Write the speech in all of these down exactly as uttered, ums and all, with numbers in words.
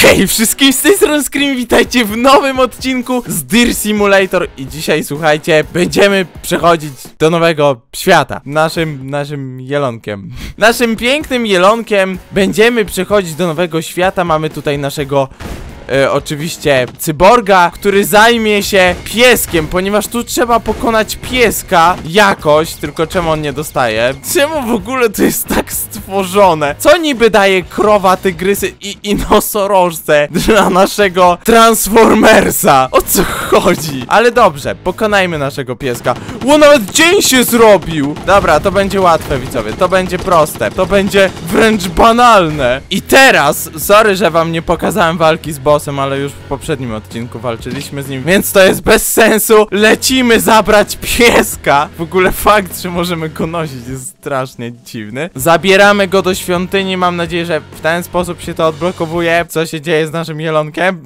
Hej wszystkim, z tej strony Scream, witajcie w nowym odcinku z Deer Simulator. I dzisiaj, słuchajcie, będziemy przechodzić do nowego świata. Naszym, naszym jelonkiem Naszym pięknym jelonkiem będziemy przechodzić do nowego świata. Mamy tutaj naszego E, oczywiście cyborga, który zajmie się pieskiem, ponieważ tu trzeba pokonać pieska jakoś, tylko czemu on nie dostaje? Czemu w ogóle to jest tak stworzone? Co niby daje krowa, tygrysy i, i nosorożce dla naszego Transformersa? O co chodzi? Ale dobrze, pokonajmy naszego pieska. Ło, nawet dzień się zrobił! Dobra, to będzie łatwe, widzowie, to będzie proste, to będzie wręcz banalne. I teraz, sorry, że wam nie pokazałem walki z bossem, ale już w poprzednim odcinku walczyliśmy z nim, więc to jest bez sensu. Lecimy zabrać pieska. W ogóle fakt, że możemy go nosić, jest strasznie dziwny. Zabieramy go do świątyni. Mam nadzieję, że w ten sposób się to odblokowuje. Co się dzieje z naszym jelonkiem?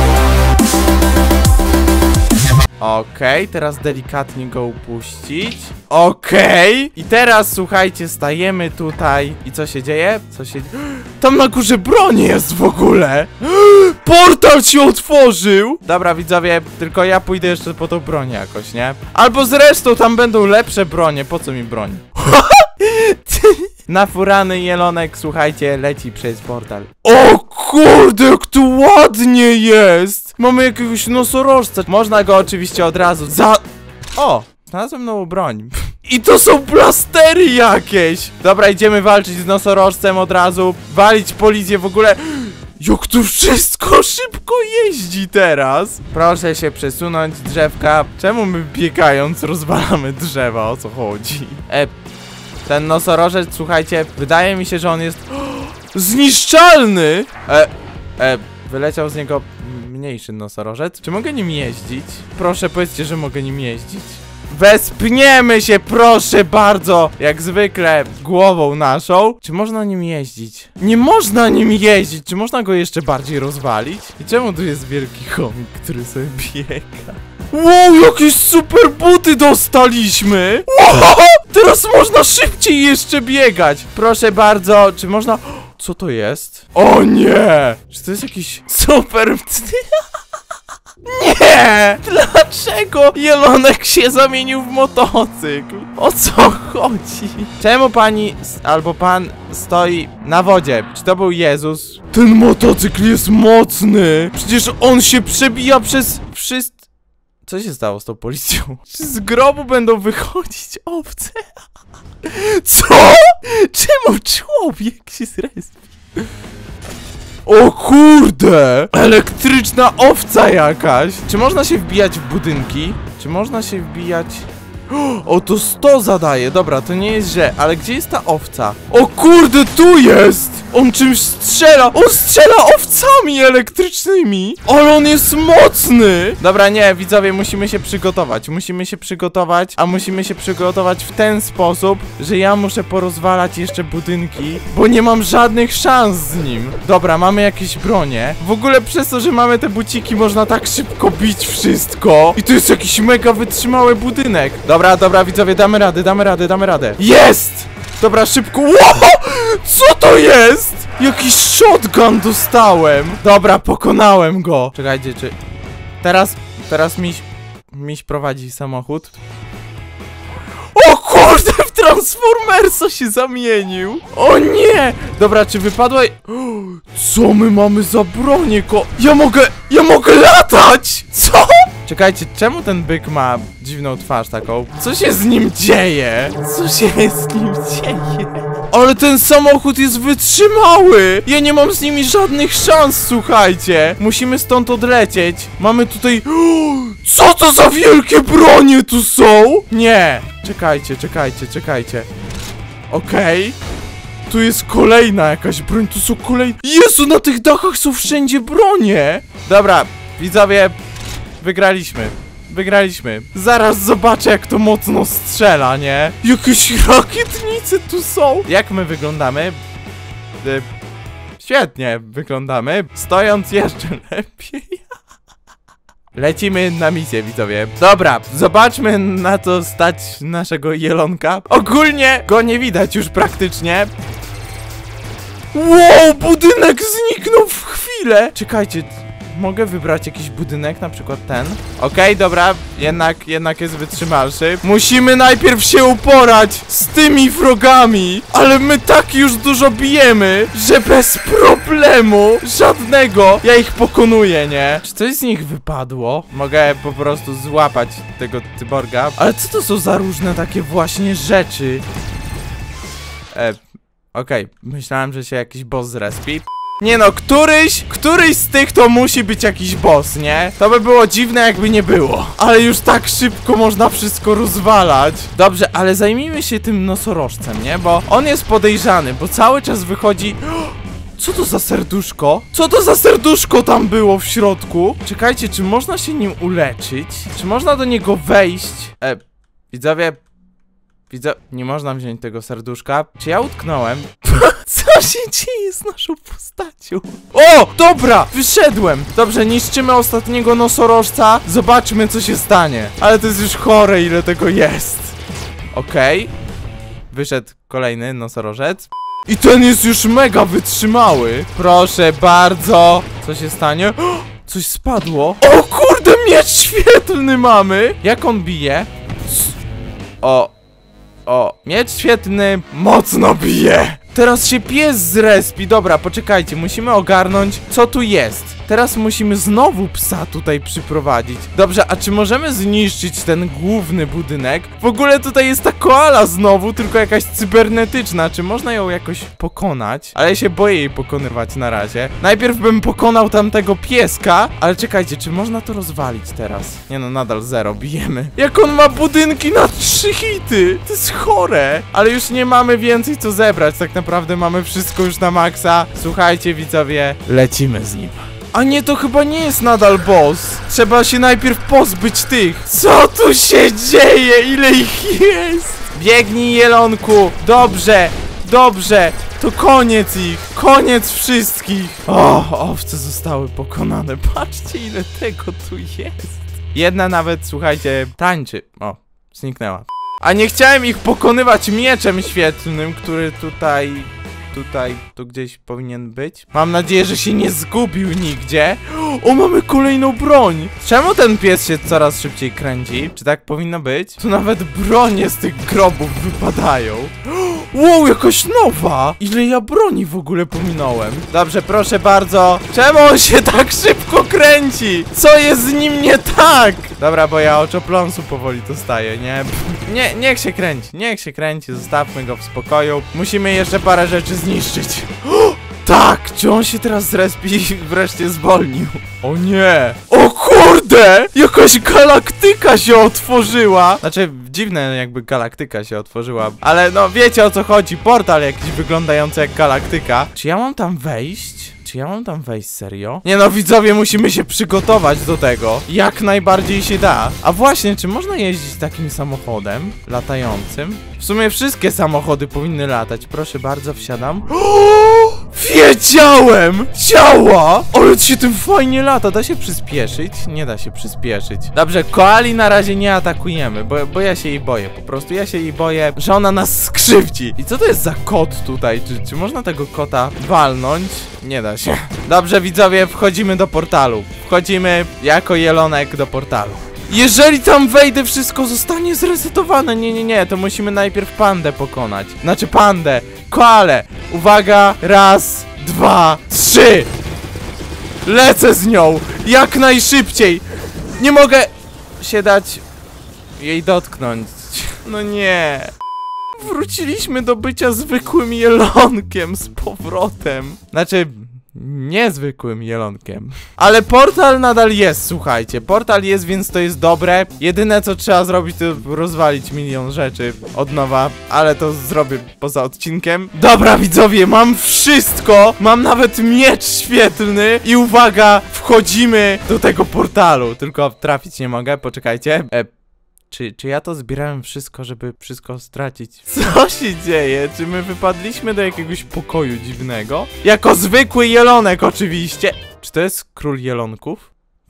Okej, okay, teraz delikatnie go upuścić. Okej, okay. I teraz słuchajcie, stajemy tutaj. I co się dzieje? Co się... Tam na górze broń jest w ogóle. Portal się otworzył. Dobra, widzowie, tylko ja pójdę jeszcze po tą broń jakoś, nie? Albo zresztą tam będą lepsze bronie. Po co mi broń? Nafurany jelonek, słuchajcie, leci przez portal. O kurde, jak to ładnie jest! Mamy jakiegoś nosorożca. Można go oczywiście od razu za... O! Znalazłem nową broń. I to są blastery jakieś! Dobra, idziemy walczyć z nosorożcem od razu. Walić policję w ogóle. Jak to wszystko szybko jeździ teraz! Proszę się przesunąć, drzewka. Czemu my biegając rozwalamy drzewa? O co chodzi? E... Ten nosorożec, słuchajcie, wydaje mi się, że on jest zniszczalny! E, e, wyleciał z niego mniejszy nosorożec. Czy mogę nim jeździć? Proszę, powiedzcie, że mogę nim jeździć. Wespniemy się, proszę bardzo! Jak zwykle, głową naszą. Czy można nim jeździć? Nie można nim jeździć! Czy można go jeszcze bardziej rozwalić? I czemu tu jest wielki chomik, który sobie biega? Wow, jakieś super buty dostaliśmy! Wow, teraz można szybciej jeszcze biegać! Proszę bardzo, czy można... Co to jest? O nie! Czy to jest jakiś super... Nie! Dlaczego jelonek się zamienił w motocykl? O co chodzi? Czemu pani albo pan stoi na wodzie? Czy to był Jezus? Ten motocykl jest mocny! Przecież on się przebija przez wszystko. Co się stało z tą policją? Czy z grobu będą wychodzić owce? Co? Czemu człowiek się zrespił? O kurde! Elektryczna owca jakaś! Czy można się wbijać w budynki? Czy można się wbijać... O, to sto zadaje. Dobra, to nie jest źle, ale gdzie jest ta owca? O kurde, tu jest! On czymś strzela! On strzela owcami elektrycznymi! Ale on jest mocny! Dobra, nie, widzowie, musimy się przygotować. Musimy się przygotować, a musimy się przygotować w ten sposób, że ja muszę porozwalać jeszcze budynki, bo nie mam żadnych szans z nim. Dobra, mamy jakieś bronie. W ogóle przez to, że mamy te buciki, można tak szybko bić wszystko. I to jest jakiś mega wytrzymały budynek. Dobra, dobra, widzowie, damy radę, damy radę, damy radę. Jest! Dobra, szybko. Wow! Co to jest? Jakiś shotgun dostałem. Dobra, pokonałem go. Czekajcie, czy... Teraz, teraz miś... Miś prowadzi samochód. O kurde, w Transformersa się zamienił. O nie! Dobra, czy wypadła... Co my mamy za bronię, ko... Ja mogę... Ja mogę latać! Co? Czekajcie, czemu ten byk ma dziwną twarz taką? Co się z nim dzieje? Co się z nim dzieje? Ale ten samochód jest wytrzymały! Ja nie mam z nimi żadnych szans, słuchajcie! Musimy stąd odlecieć. Mamy tutaj... Co to za wielkie bronie tu są? Nie! Czekajcie, czekajcie, czekajcie. Okej. Okay. Tu jest kolejna jakaś broń, tu są kolejne... Jezu, na tych dachach są wszędzie bronie! Dobra, widzowie... Wygraliśmy. Wygraliśmy. Zaraz zobaczę, jak to mocno strzela, nie? Jakieś rakietnice tu są. Jak my wyglądamy? E, świetnie wyglądamy. Stojąc jeszcze lepiej. Lecimy na misję, widzowie. Dobra, zobaczmy, na co stać naszego jelonka. Ogólnie go nie widać już praktycznie. Wow, budynek zniknął w chwili. chwilę. Czekajcie, mogę wybrać jakiś budynek, na przykład ten. Okej, okay, dobra, jednak, jednak jest wytrzymalszy. Musimy najpierw się uporać z tymi wrogami, ale my tak już dużo bijemy, że bez problemu żadnego ja ich pokonuję, nie? Czy coś z nich wypadło? Mogę po prostu złapać tego cyborga. Ale co to są za różne takie właśnie rzeczy? E, okej, okay. Myślałem, że się jakiś boss zrespi. Nie no, któryś, któryś z tych to musi być jakiś boss, nie? To by było dziwne, jakby nie było. Ale już tak szybko można wszystko rozwalać. Dobrze, ale zajmijmy się tym nosorożcem, nie? Bo on jest podejrzany, bo cały czas wychodzi... Co to za serduszko? Co to za serduszko tam było w środku? Czekajcie, czy można się nim uleczyć? Czy można do niego wejść? E, widzowie... Widzę... Nie można wziąć tego serduszka. Czy ja utknąłem? Co się dzieje z naszą postacią? O! Dobra! Wyszedłem! Dobrze, niszczymy ostatniego nosorożca. Zobaczmy, co się stanie. Ale to jest już chore, ile tego jest. Okej. Okay. Wyszedł kolejny nosorożec. I ten jest już mega wytrzymały. Proszę bardzo. Co się stanie? Coś spadło. O kurde, miecz świetlny mamy. Jak on bije? O... O, miecz świetlny mocno bije. Teraz się pies zrespi. Dobra, poczekajcie, musimy ogarnąć, co tu jest. Teraz musimy znowu psa tutaj przyprowadzić. Dobrze, a czy możemy zniszczyć ten główny budynek? W ogóle tutaj jest ta koala znowu, tylko jakaś cybernetyczna. Czy można ją jakoś pokonać? Ale ja się boję jej pokonywać na razie. Najpierw bym pokonał tamtego pieska. Ale czekajcie, czy można to rozwalić teraz? Nie no, nadal zero, bijemy. Jak on ma budynki na trzy hity! To jest chore. Ale już nie mamy więcej co zebrać. Tak naprawdę mamy wszystko już na maksa. Słuchajcie, widzowie, lecimy z nim. A nie, to chyba nie jest nadal boss. Trzeba się najpierw pozbyć tych. Co tu się dzieje? Ile ich jest? Biegnij, jelonku. Dobrze, dobrze. To koniec ich. Koniec wszystkich. O, owce zostały pokonane. Patrzcie, ile tego tu jest. Jedna nawet, słuchajcie, tańczy. O, zniknęła. A nie chciałem ich pokonywać mieczem świetlnym, który tutaj... Tutaj, tu gdzieś powinien być. Mam nadzieję, że się nie zgubił nigdzie. O, mamy kolejną broń. Czemu ten pies się coraz szybciej kręci? Czy tak powinno być? Tu nawet bronie z tych grobów wypadają. Wow, jakaś nowa. Ile ja broni w ogóle pominąłem? Dobrze, proszę bardzo. Czemu on się tak szybko kręci? Co jest z nim nie tak? Dobra, bo ja oczopląsu powoli dostaję, nie? Nie, niech się kręci, niech się kręci. Zostawmy go w spokoju. Musimy jeszcze parę rzeczy zniszczyć. O, tak! Czy on się teraz zrespi i wreszcie zwolnił? O nie! O kurde! Jakaś galaktyka się otworzyła! Znaczy, dziwne jakby galaktyka się otworzyła. Ale no, wiecie o co chodzi. Portal jakiś wyglądający jak galaktyka. Czy ja mam tam wejść? Czy ja mam tam wejść serio? Nie no, widzowie, musimy się przygotować do tego. Jak najbardziej się da. A właśnie, czy można jeździć takim samochodem latającym? W sumie wszystkie samochody powinny latać. Proszę bardzo, wsiadam. O, wiedziałem! Działa! Ale się tym fajnie lata. Da się przyspieszyć? Nie da się przyspieszyć. Dobrze, koali na razie nie atakujemy, bo, bo ja się jej boję. Po prostu ja się jej boję, że ona nas skrzywdzi. I co to jest za kot tutaj? Czy, czy można tego kota walnąć? Nie da się. Dobrze, widzowie, wchodzimy do portalu. Wchodzimy jako jelonek do portalu. Jeżeli tam wejdę, wszystko zostanie zresetowane. Nie, nie, nie, to musimy najpierw pandę pokonać. Znaczy pandę, koalę. Uwaga, raz, dwa, trzy. Lecę z nią, jak najszybciej. Nie mogę się dać jej dotknąć. No nie. Wróciliśmy do bycia zwykłym jelonkiem z powrotem. Znaczy... niezwykłym jelonkiem. Ale portal nadal jest, słuchajcie. Portal jest, więc to jest dobre. Jedyne co trzeba zrobić, to rozwalić milion rzeczy od nowa. Ale to zrobię poza odcinkiem. Dobra, widzowie, mam wszystko. Mam nawet miecz świetlny. I uwaga, wchodzimy do tego portalu. Tylko trafić nie mogę, poczekajcie. E Czy, czy ja to zbierałem wszystko, żeby wszystko stracić? Co się dzieje? Czy my wypadliśmy do jakiegoś pokoju dziwnego? Jako zwykły jelonek oczywiście. Czy to jest król jelonków?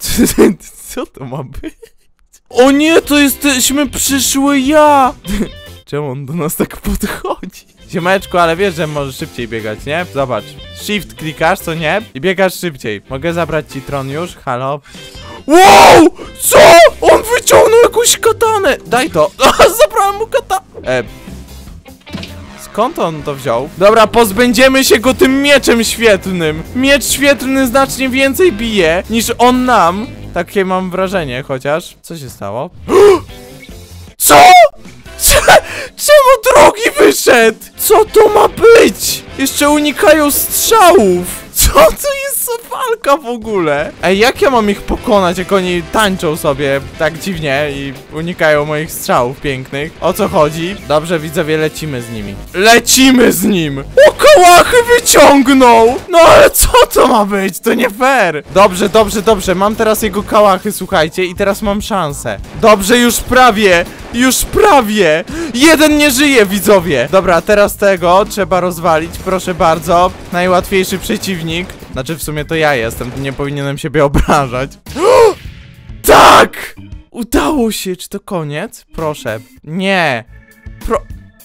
Co to ma być? O nie, to jesteśmy przyszły ja! Czemu on do nas tak podchodzi? Ziomeczku, ale wiesz, że możesz szybciej biegać, nie? Zobacz. Shift klikasz, co nie? I biegasz szybciej. Mogę zabrać ci tron już? Halo? Wow! Co? On wyciągnął jakąś katanę! Daj to! Zabrałem mu katanę! E... Skąd on to wziął? Dobra, pozbędziemy się go tym mieczem świetlnym. Miecz świetlny znacznie więcej bije niż on nam. Takie mam wrażenie, chociaż. Co się stało? Co? Czemu drugi wyszedł? Co to ma być? Jeszcze unikają strzałów. Co to jest za walka w ogóle? Ej, jak ja mam ich pokonać, jak oni tańczą sobie tak dziwnie i unikają moich strzałów pięknych? O co chodzi? Dobrze, widzowie, lecimy z nimi. Lecimy z nim! O, kałachy wyciągnął! No ale co to ma być? To nie fair! Dobrze, dobrze, dobrze, mam teraz jego kałachy, słuchajcie, i teraz mam szansę. Dobrze, już prawie! Już prawie! Jeden nie żyje, widzowie! Dobra, teraz tego trzeba rozwalić, proszę bardzo. Najłatwiejszy przeciwnik. Znaczy, w sumie to ja jestem, nie powinienem siebie obrażać. Tak! Udało się, czy to koniec? Proszę. Nie. Pro...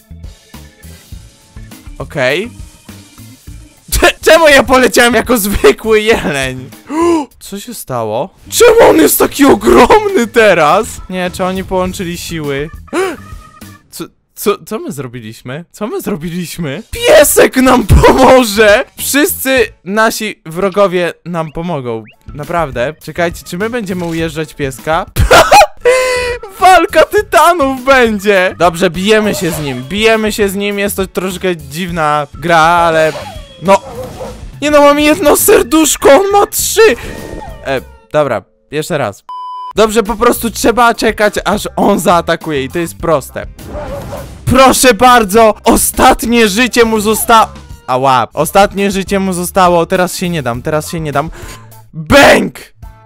Okej. Okay. Czemu ja poleciałem jako zwykły jeleń? Co się stało? Czemu on jest taki ogromny teraz? Nie, czy oni połączyli siły? Co, co, co my zrobiliśmy? Co my zrobiliśmy? Piesek nam pomoże! Wszyscy nasi wrogowie nam pomogą. Naprawdę. Czekajcie, czy my będziemy ujeżdżać pieska? Walka tytanów będzie! Dobrze, bijemy się z nim. Bijemy się z nim. Jest to troszkę dziwna gra, ale... No... Nie no, mam jedno serduszko, on ma trzy! E, dobra, jeszcze raz. Dobrze, po prostu trzeba czekać, aż on zaatakuje i to jest proste. Proszę bardzo, ostatnie życie mu zostało... Ała, ostatnie życie mu zostało, teraz się nie dam, teraz się nie dam. Bęk!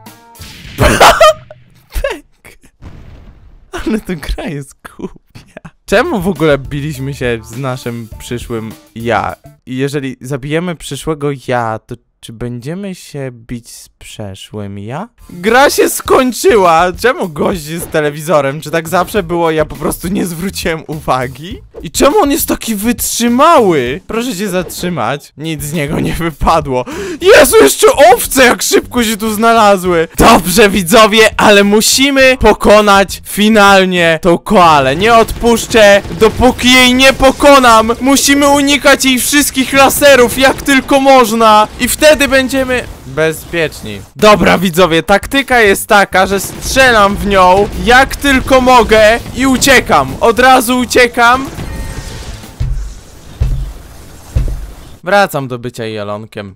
Bęk! Ale to gra jest głupia. Czemu w ogóle biliśmy się z naszym przyszłym ja? I jeżeli zabijemy przyszłego ja, to czy będziemy się bić z przeszłym ja? Gra się skończyła! Czemu gość jest z telewizorem? Czy tak zawsze było? Ja po prostu nie zwróciłem uwagi? I czemu on jest taki wytrzymały? Proszę się zatrzymać. Nic z niego nie wypadło. Jezu, jeszcze owce jak szybko się tu znalazły. Dobrze, widzowie, ale musimy pokonać finalnie tą koalę. Nie odpuszczę, dopóki jej nie pokonam. Musimy unikać jej wszystkich laserów, jak tylko można. I wtedy będziemy bezpieczni. Dobra, widzowie, taktyka jest taka, że strzelam w nią jak tylko mogę i uciekam. Od razu uciekam. Wracam do bycia jelonkiem.